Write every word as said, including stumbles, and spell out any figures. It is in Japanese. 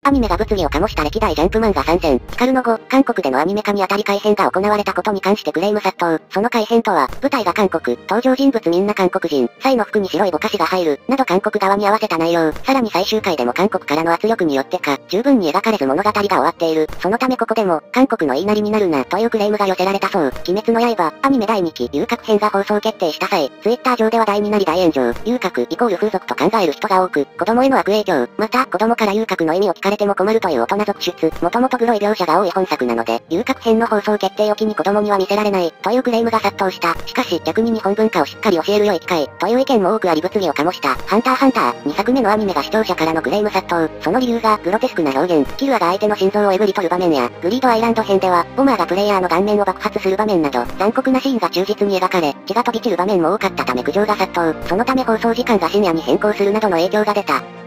アニメが物議を醸した歴代ジャンプ漫画参戦。ヒカルの後、韓国でのアニメ化にあたり改編が行われたことに関してクレーム殺到。その改編とは、舞台が韓国、登場人物みんな韓国人、サイの服に白いぼかしが入る、など韓国側に合わせた内容。さらに最終回でも韓国からの圧力によってか、十分に描かれず物語が終わっている。そのためここでも、韓国の言いなりになるな、というクレームが寄せられたそう。鬼滅の刃、アニメだいにき、遊郭編が放送決定した際、ツイッター上で話題になり大炎上。遊郭イコール風俗と考える人が多く、子供への悪影響。また、子供から遊郭の意味を聞かれても困るという大人続出。もともとグロい描写が多い本作なので、遊郭編の放送決定を機に子供には見せられない、というクレームが殺到した。しかし、逆に日本文化をしっかり教える良い機会、という意見も多くあり物議を醸した。ハンターハンター、にさくめのアニメが視聴者からのクレーム殺到。その理由が、グロテスクな表現、キルアが相手の心臓をえぐり取る場面や、グリードアイランド編では、ボマーがプレイヤーの顔面を爆発する場面など、残酷なシーンが忠実に描かれ、血が飛び散る場面も多かったため苦情が殺到。そのため放送時間が深夜に変更するなどの影響が出た。